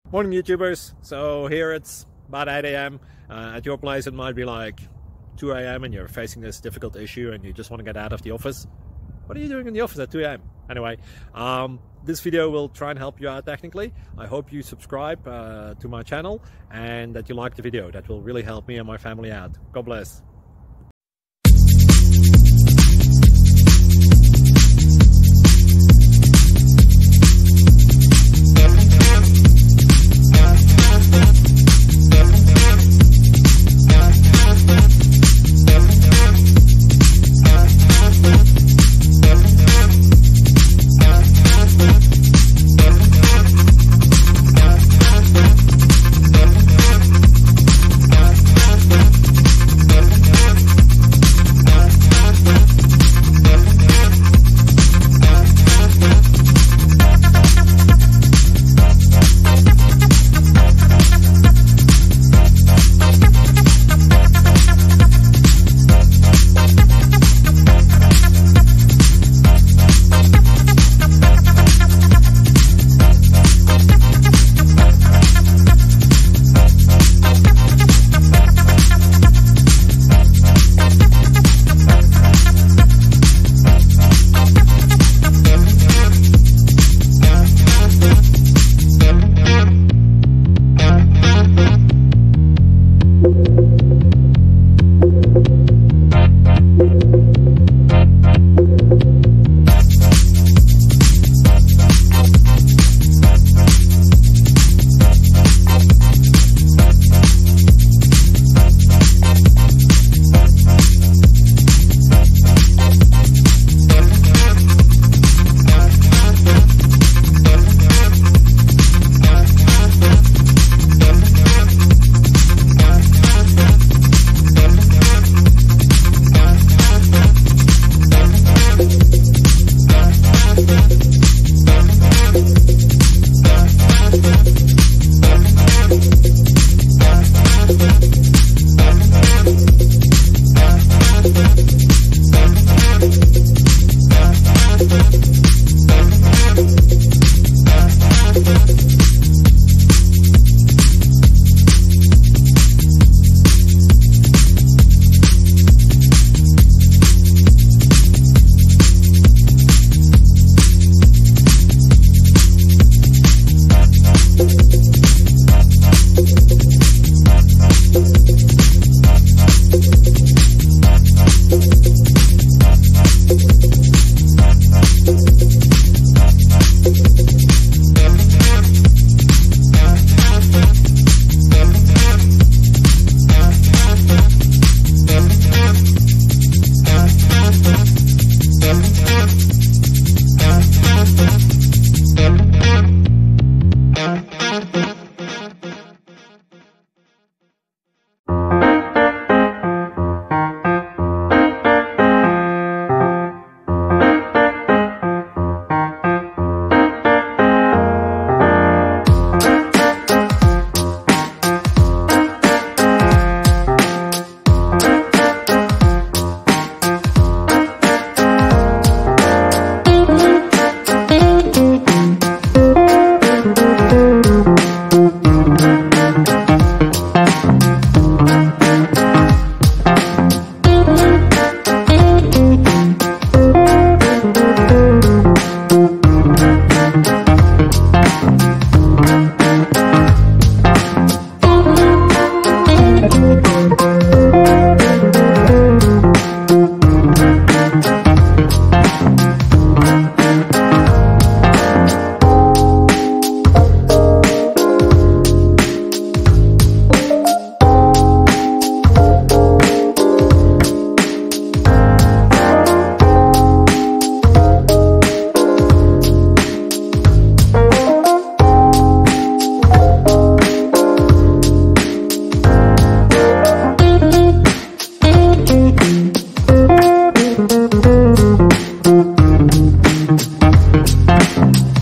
Morning YouTubers. So here it's about 8 a.m. At your place it might be like 2 a.m. and you're facing this difficult issue and you just want to get out of the office. What are you doing in the office at 2 a.m.? Anyway, this video will try and help you out technically. I hope you subscribe to my channel and that you like the video. That will really help me and my family out. God bless.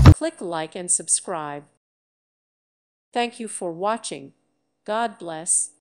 Like and subscribe. Thank you for watching. God bless.